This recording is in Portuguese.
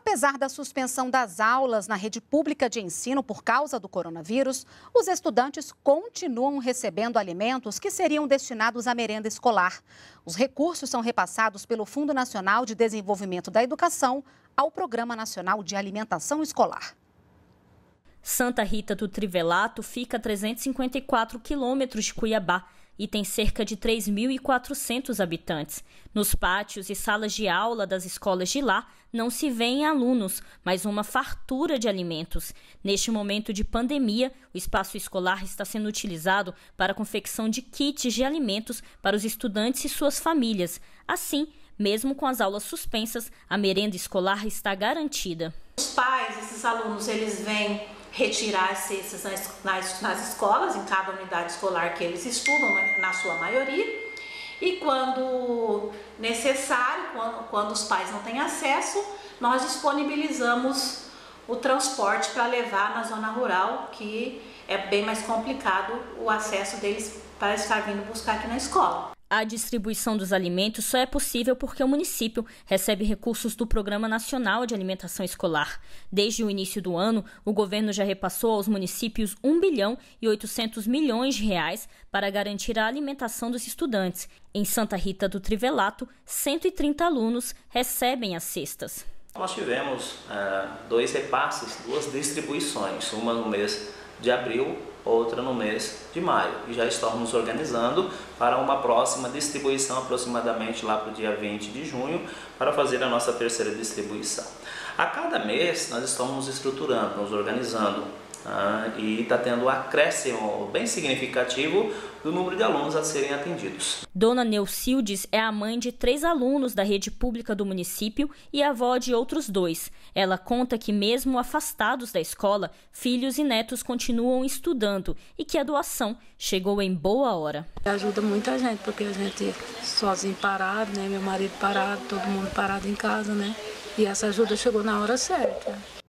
Apesar da suspensão das aulas na rede pública de ensino por causa do coronavírus, os estudantes continuam recebendo alimentos que seriam destinados à merenda escolar. Os recursos são repassados pelo Fundo Nacional de Desenvolvimento da Educação ao Programa Nacional de Alimentação Escolar. Santa Rita do Trivelato fica a 354 quilômetros de Cuiabá e tem cerca de 3.400 habitantes. Nos pátios e salas de aula das escolas de lá, não se vêem alunos, mas uma fartura de alimentos. Neste momento de pandemia, o espaço escolar está sendo utilizado para a confecção de kits de alimentos para os estudantes e suas famílias. Assim, mesmo com as aulas suspensas, a merenda escolar está garantida. Os pais, esses alunos, eles vêm retirar as cestas nas escolas, em cada unidade escolar que eles estudam, na sua maioria. E quando necessário, quando os pais não têm acesso, nós disponibilizamos o transporte para levar na zona rural, que é bem mais complicado o acesso deles para estar vindo buscar aqui na escola. A distribuição dos alimentos só é possível porque o município recebe recursos do Programa Nacional de Alimentação Escolar. Desde o início do ano, o governo já repassou aos municípios R$ 1,8 bilhão para garantir a alimentação dos estudantes. Em Santa Rita do Trivelato, 130 alunos recebem as cestas. Nós tivemos 2 repasses, 2 distribuições, uma no mês de abril, outra no mês de maio. E já estamos organizando para uma próxima distribuição, aproximadamente lá para o dia 20 de junho, para fazer a nossa terceira distribuição. A cada mês nós estamos nos estruturando, nos organizando, e está tendo um acréscimo bem significativo do número de alunos a serem atendidos. Dona Neucildes é a mãe de 3 alunos da rede pública do município e avó de outros 2. Ela conta que mesmo afastados da escola, filhos e netos continuam estudando e que a doação chegou em boa hora. Ajuda muita gente, porque a gente sozinho parado, né? Meu marido parado, todo mundo parado em casa, né? E essa ajuda chegou na hora certa.